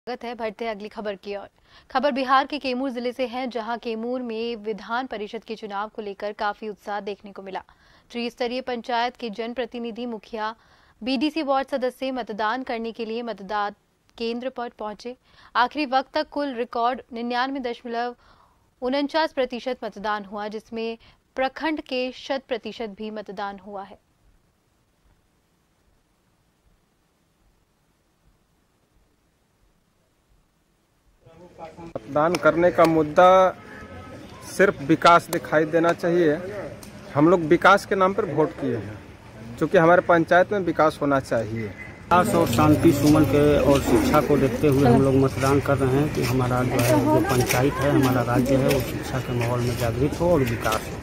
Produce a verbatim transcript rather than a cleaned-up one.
स्वागत है। बढ़ते अगली खबर की ओर। खबर बिहार के कैमूर जिले से है, जहां कैमूर में विधान परिषद के चुनाव को लेकर काफी उत्साह देखने को मिला। त्रिस्तरीय पंचायत के जनप्रतिनिधि, मुखिया, बीडीसी वार्ड सदस्य मतदान करने के लिए मतदान केंद्र पर पहुंचे। आखिरी वक्त तक कुल रिकॉर्ड निन्यानवे दशमलव उनचास प्रतिशत मतदान हुआ, जिसमें प्रखंड के शत प्रतिशत भी मतदान हुआ है। मतदान करने का मुद्दा सिर्फ विकास दिखाई देना चाहिए। हम लोग विकास के नाम पर वोट किए हैं, क्योंकि हमारे पंचायत में विकास होना चाहिए। विकास और शांति सुमन के और शिक्षा को देखते हुए हम लोग मतदान कर रहे हैं कि हमारा जो है जो पंचायत है, हमारा राज्य है, वो शिक्षा के माहौल में जागृत हो और विकास हो।